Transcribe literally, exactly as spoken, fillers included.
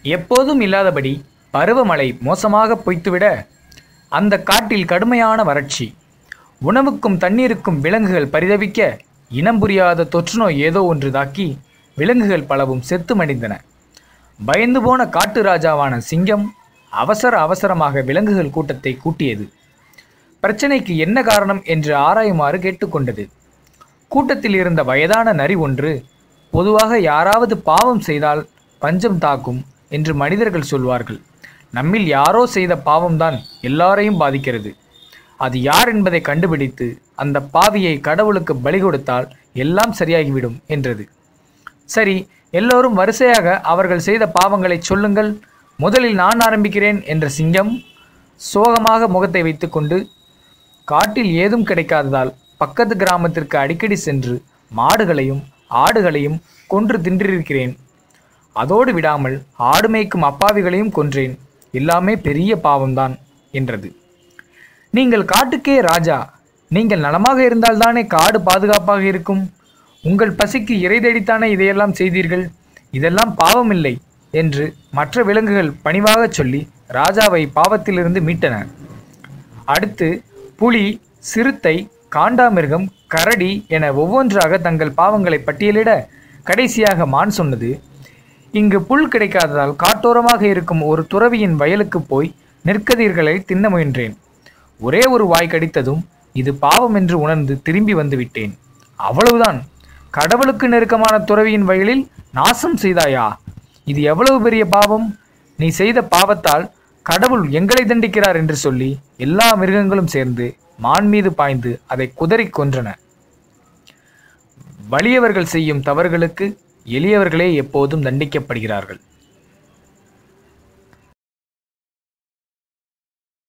எப்போதும் இல்லாதபடி பருவமழை மோசமாக பொய்த்துவிட அந்த காட்டில் கடுமையான வறட்சி. உணவுக்கும் தண்ணீருக்கும் விலங்குகள் பரிதவிக்க இனம் புரியாத தொற்றுநோய் ஏதோ ஒன்று தாக்கி விலங்குகள் பலவும் செத்து மடிந்தன. பயந்து போன காட்டு ராஜாவான சிங்கம் அவசர அவசரமாக விலங்குகள் கூட்டத்தை கூட்டியது. பிரச்சனைக்கு என்ன காரணம் என்று ஆராயுமாறு கேட்டுக்கொண்டது. கூட்டத்தில் இருந்த வயதான நரி ஒன்று, பொதுவாக யாராவது பாவம் செய்தால் பஞ்சம் தாக்கும் என்று மனிதர்கள் சொல்வார்கள். நம்மில் யாரோ செய்த பாவம்தான் எல்லாரையும் பாதிக்கிறது. அது யார் என்பதை கண்டுபிடித்து அந்த பாவியை கடவுளுக்கு பலி கொடுத்தால் எல்லாம் சரியாகிவிடும் என்றது. சரி, எல்லோரும் வரிசையாக அவர்கள் செய்த பாவங்களை சொல்லுங்கள். முதலில் நான் ஆரம்பிக்கிறேன் என்ற சிங்கம் சோகமாக முகத்தை வைத்துக்கொண்டு, காட்டில் ஏதும் கிடைக்காததால் பக்கத்து கிராமத்திற்கு அடிக்கடி சென்று மாடுகளையும் ஆடுகளையும் கொன்று தின்றிருக்கிறேன். அதோடு விடாமல் ஆடு மேய்க்கும் அப்பாவிகளையும் கொன்றேன். எல்லாமே பெரிய பாவம்தான் என்றது. நீங்கள் காட்டுக்கே ராஜா. நீங்கள் நலமாக இருந்தால்தானே காடு பாதுகாப்பாக இருக்கும். உங்கள் பசிக்கு இறை தேடித்தானே இதையெல்லாம் செய்தீர்கள். இதெல்லாம் பாவமில்லை என்று மற்ற விலங்குகள் பணிவாக சொல்லி ராஜாவை பாவத்திலிருந்து மீட்டன. அடுத்து புலி, சிறுத்தை, காண்டாமிருகம், கரடி என ஒவ்வொன்றாக தங்கள் பாவங்களை பட்டியலிட கடைசியாக மான் சொன்னது, இங்கு புல் கிடைக்காததால் காட்டோரமாக இருக்கும் ஒரு துறவியின் வயலுக்கு போய் நெற்கதிர்களை தின்ன முயன்றேன். ஒரே ஒரு வாய் கடித்ததும் இது பாவம் என்று உணர்ந்து திரும்பி வந்துவிட்டேன். அவ்வளவுதான். கடவுளுக்கு நெருக்கமான துறவியின் வயலில் நாசம் செய்தாயா? இது எவ்வளவு பெரிய பாவம்! நீ செய்த பாவத்தால் கடவுள் எங்களை தண்டிக்கிறார் என்று சொல்லி எல்லா மிருகங்களும் சேர்ந்து மான் மீது பாய்ந்து அதை குதறி கொன்றன. வலியவர்கள் செய்யும் தவறுகளுக்கு எளியவர்களே எப்போதும் தண்டிக்கப்படுகிறார்கள்.